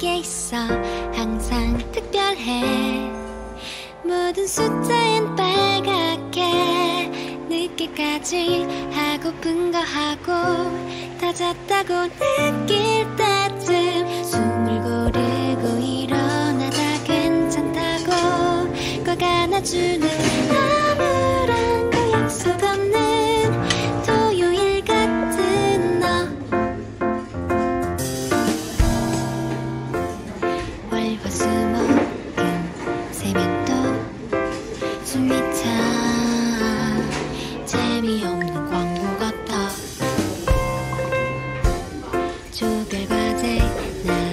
게 있어 항상 특별해. 모든 숫자엔 빨갛게 늦게까지 하고픈 거 하고 다 잤다고 느낄 때쯤 숨을 고르고 일어나다 괜찮다고 꼭 안아주는 아무런 약속 없는 토요일 같은 너. 월화수목금 세면도 숨이 차 재미없는 광고 같아. 조별과제 나